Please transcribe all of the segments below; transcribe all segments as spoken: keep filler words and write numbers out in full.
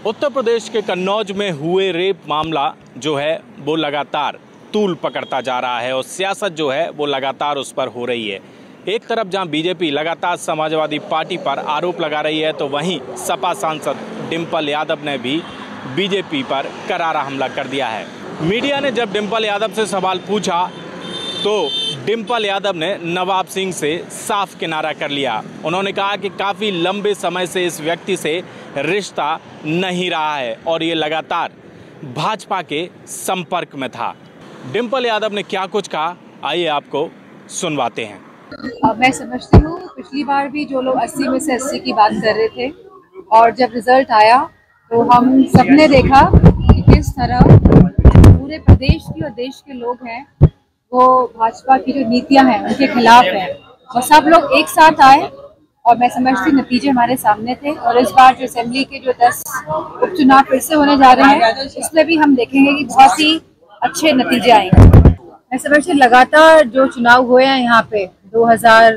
उत्तर प्रदेश के कन्नौज में हुए रेप मामला जो है वो लगातार तूल पकड़ता जा रहा है और सियासत जो है वो लगातार उस पर हो रही है। एक तरफ जहां बीजेपी लगातार समाजवादी पार्टी पर आरोप लगा रही है तो वहीं सपा सांसद डिंपल यादव ने भी बीजेपी पर करारा हमला कर दिया है। मीडिया ने जब डिंपल यादव से सवाल पूछा तो डिंपल यादव ने नवाब सिंह से साफ किनारा कर लिया। उन्होंने कहा कि काफ़ी लंबे समय से इस व्यक्ति से रिश्ता नहीं रहा है और ये लगातार भाजपा के संपर्क में था। डिंपल यादव ने क्या कुछ कहा, आइए आपको सुनवाते हैं। मैं समझती हूँ पिछली बार भी जो लोग अस्सी में से अस्सी की बात कर रहे थे और जब रिजल्ट आया तो हम सबने देखा कि किस तरह पूरे प्रदेश की और देश के लोग हैं वो भाजपा की जो नीतियां हैं उनके खिलाफ हैं और सब लोग एक साथ आए और मैं समझती नतीजे हमारे सामने थे। और इस बार जो असेंबली के जो दस उपचुनाव फिर से होने जा रहे हैं इसमें भी हम देखेंगे कि बहुत ही अच्छे नतीजे आएंगे। मैं समझती लगातार जो चुनाव हुए हैं यहाँ पे दो हज़ार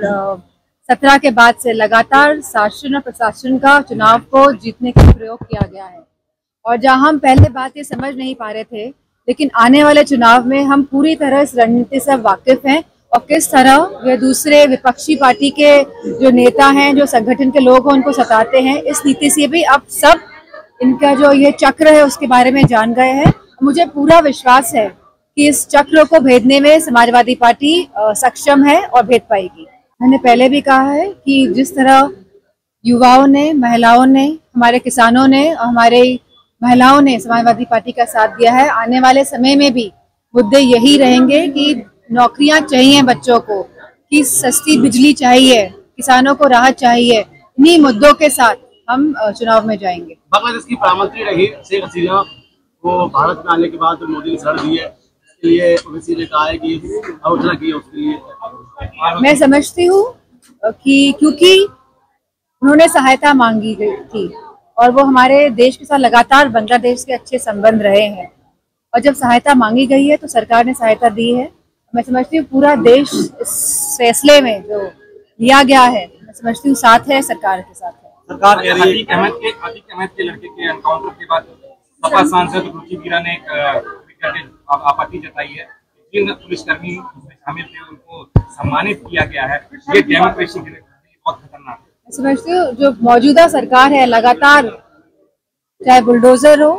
सत्रह के बाद से लगातार शासन और प्रशासन का चुनाव को जीतने का प्रयोग किया गया है और जहाँ हम पहले बात ये समझ नहीं पा रहे थे लेकिन आने वाले चुनाव में हम पूरी तरह इस रणनीति से वाकिफ हैं और किस तरह वे दूसरे विपक्षी पार्टी के जो नेता हैं जो संगठन के लोग हैं उनको सताते हैं। इस नीति से भी अब सब इनका जो ये चक्र है उसके बारे में जान गए हैं। मुझे पूरा विश्वास है कि इस चक्र को भेदने में समाजवादी पार्टी सक्षम है और भेद पाएगी। मैंने पहले भी कहा है कि जिस तरह युवाओं ने, महिलाओं ने, हमारे किसानों ने और हमारे महिलाओं ने समाजवादी पार्टी का साथ दिया है, आने वाले समय में भी मुद्दे यही रहेंगे कि नौकरियां चाहिए बच्चों को, कि सस्ती बिजली चाहिए, किसानों को राहत चाहिए। इन्हीं मुद्दों के साथ हम चुनाव में जाएंगे। बांग्लादेश की प्रधानमंत्री रही शेख हसीना वो भारत में आने के बाद मोदी ने शरण दी है, इसके लिए ओवैसी ने कहा है कि आलोचना की है उसके लिए। मैं समझती हूँ कि क्योंकि उन्होंने सहायता मांगी गई थी और वो हमारे देश के साथ लगातार बांग्लादेश के अच्छे संबंध रहे हैं और जब सहायता मांगी गई है तो सरकार ने सहायता दी है। मैं समझती हूँ पूरा देश इस फैसले में जो लिया गया है मैं समझती हूँ साथ है, सरकार के साथ है। सरकार अतीक अहमद के अतीक अहमद के लड़के के एनकाउंटर के बाद सपा सांसद रुचि मीरा ने आपत्ति जताई है। जिन पुलिसकर्मी शामिल थे उनको सम्मानित किया गया है, ये डेमोक्रेसी के लिए बहुत खतरनाक है। समझती हूँ जो मौजूदा सरकार है लगातार चाहे बुलडोजर हो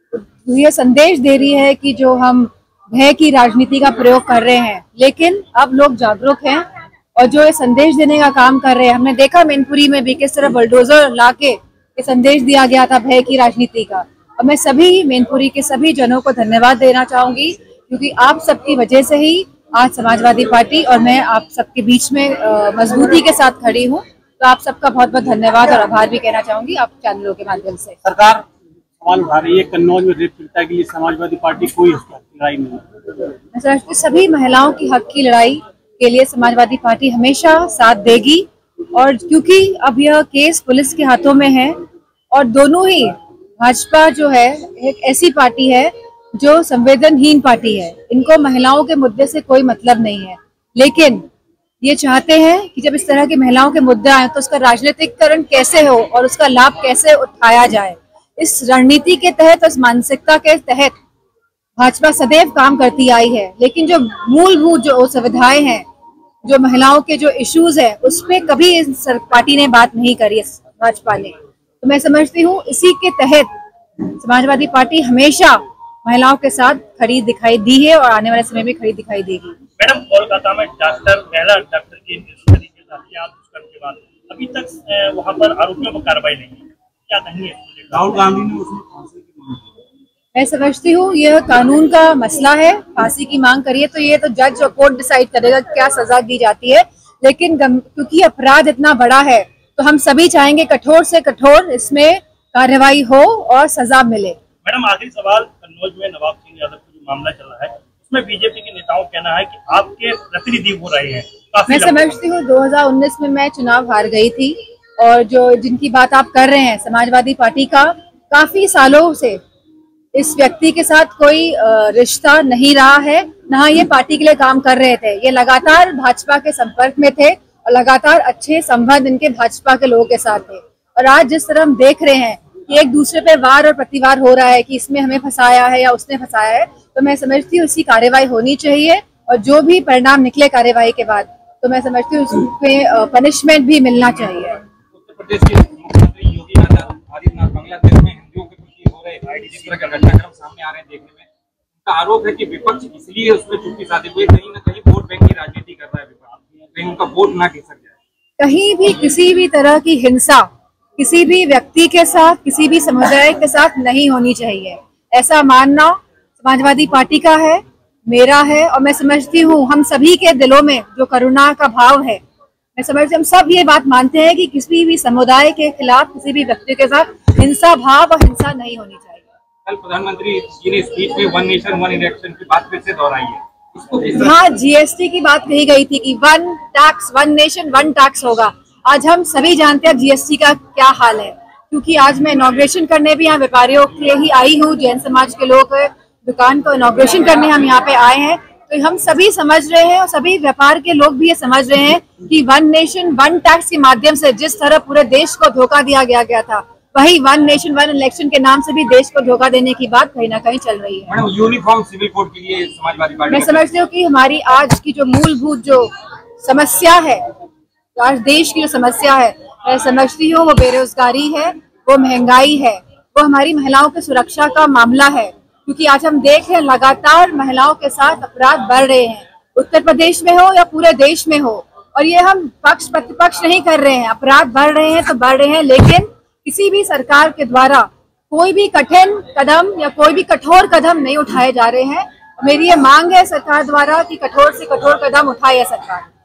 तो ये संदेश दे रही है कि जो हम भय की राजनीति का प्रयोग कर रहे हैं, लेकिन अब लोग जागरूक हैं और जो ये संदेश देने का काम कर रहे हैं। हमने देखा मैनपुरी में भी किस तरह बुलडोजर लाके ये संदेश दिया गया था भय की राजनीति का। और मैं सभी मैनपुरी के सभी जनों को धन्यवाद देना चाहूंगी क्योंकि आप सबकी वजह से ही आज समाजवादी पार्टी और मैं आप सबके बीच में मजबूती के साथ खड़ी हूँ। तो आप सबका बहुत बहुत धन्यवाद और आभार भी कहना चाहूंगी आप चैनलों के माध्यम से। सरकार सवाल उठा रही है कन्नौज में रेप पीड़िता के लिए समाजवादी पार्टी कोई लड़ाई नहीं। मैं समझती हूँ सभी महिलाओं की हक की लड़ाई के लिए समाजवादी पार्टी हमेशा साथ देगी और क्योंकि अब यह केस पुलिस के हाथों में है और दोनों ही भाजपा जो है एक ऐसी पार्टी है जो संवेदनहीन पार्टी है। इनको महिलाओं के मुद्दे से कोई मतलब नहीं है, लेकिन ये चाहते हैं कि जब इस तरह के महिलाओं के मुद्दे आए तो उसका राजनीतिकरण कैसे हो और उसका लाभ कैसे उठाया जाए। इस रणनीति के तहत, इस मानसिकता के तहत भाजपा सदैव काम करती आई है, लेकिन जो मूलभूत जो सुविधाएं हैं, जो महिलाओं के जो इश्यूज हैं, उस पर कभी इस पार्टी ने बात नहीं करी भाजपा ने। तो मैं समझती हूँ इसी के तहत समाजवादी पार्टी हमेशा महिलाओं के साथ खड़ी दिखाई दी है और आने वाले समय में खड़ी दिखाई देगी। मैडम, कोलकाता में डॉक्टर महिला डॉक्टर की तरीके से दुष्कर्म के बाद अभी तक वहां पर आरोपियों पर कार्रवाई नहीं है, क्या कहेंगे? राहुल गांधी ने उसमें फांसी की मांग की। मैं समझती हूँ यह कानून का मसला है। फांसी की मांग करिए तो ये तो जज और कोर्ट डिसाइड करेगा क्या सजा दी जाती है, लेकिन क्योंकि अपराध इतना बड़ा है तो हम सभी चाहेंगे कठोर से कठोर इसमें कार्रवाई हो और सजा मिले। मैडम, आखिरी सवाल, कन्नौज में नवाब सिंह यादव का जो मामला चल रहा है उसमें बीजेपी के नेताओं का कहना है कि आपके प्रतिनिधि हो रहे हैं। मैं समझती हूँ दो हज़ार उन्नीस में मैं चुनाव हार गई थी और जो जिनकी बात आप कर रहे हैं समाजवादी पार्टी का काफी सालों से इस व्यक्ति के साथ कोई रिश्ता नहीं रहा है, न ये पार्टी के लिए काम कर रहे थे। ये लगातार भाजपा के संपर्क में थे और लगातार अच्छे संबंध इनके भाजपा के लोगों के साथ थे। और आज जिस तरह हम देख रहे हैं कि एक दूसरे पे वार और प्रतिवार हो रहा है कि इसमें हमें फंसाया है या उसने फंसाया है, तो मैं समझती हूँ इसकी कार्रवाई होनी चाहिए और जो भी परिणाम निकले कार्रवाई के बाद तो मैं समझती हूँ उसमें पनिशमेंट भी मिलना चाहिए। उत्तर प्रदेश के मुख्यमंत्री योगी आदित्यनाथ बांग्लादेश में हिंदुओं के प्रति हो रहे जिस तरह के घटनाक्रम सामने आ रहे हैं देखने में, उनका आरोप है कि विपक्ष इसलिए उसमें चुप्पी साधे हुए कहीं न कहीं वोट बैंक की राजनीति कर रहा है विपक्ष, कहीं उनका वोट ना खिसक जाए। कहीं भी किसी भी तरह की हिंसा किसी भी व्यक्ति के साथ किसी भी समुदाय के साथ नहीं होनी चाहिए, ऐसा मानना समाजवादी पार्टी का है, मेरा है। और मैं समझती हूँ हम सभी के दिलों में जो करुणा का भाव है, मैं समझती हूँ हम सब ये बात मानते हैं कि किसी भी समुदाय के खिलाफ किसी भी व्यक्ति के साथ हिंसा भाव और हिंसा नहीं होनी चाहिए। कल प्रधानमंत्री जी ने स्पीच में वन नेशन वन इलेक्शन की बात फिर से दोहराई है। हाँ, जीएसटी की बात कही गई थी कि one tax one nation one tax होगा। आज हम सभी जानते हैं जीएसटी का क्या हाल है, क्योंकि आज मैं इनॉग्रेशन करने भी यहाँ व्यापारियों के लिए ही आई हूँ, जैन समाज के लोग दुकान को इनॉग्रेशन करने हम यहाँ पे आए हैं। तो हम सभी समझ रहे हैं और सभी व्यापार के लोग भी ये समझ रहे हैं कि वन नेशन वन टैक्स के माध्यम से जिस तरह पूरे देश को धोखा दिया गया गया था, वही वन नेशन वन इलेक्शन के नाम से भी देश को धोखा देने की बात कहीं ना कहीं चल रही है। यूनिफॉर्म सिविल कोड के लिए समाजवादी पार्टी मैं समझती हूँ कि हमारी आज की जो मूलभूत जो समस्या है, तो आज देश की जो समस्या है, मैं समझती हूँ वो बेरोजगारी है, वो महंगाई है, वो हमारी महिलाओं की सुरक्षा का मामला है। क्योंकि आज हम देख रहे हैं लगातार महिलाओं के साथ अपराध बढ़ रहे हैं, उत्तर प्रदेश में हो या पूरे देश में हो। और ये हम पक्ष प्रतिपक्ष नहीं कर रहे हैं, अपराध बढ़ रहे हैं तो बढ़ रहे हैं, लेकिन किसी भी सरकार के द्वारा कोई भी कठिन कदम या कोई भी कठोर कदम नहीं उठाए जा रहे हैं। मेरी ये मांग है सरकार द्वारा कि कठोर से कठोर कदम उठाए सरकार।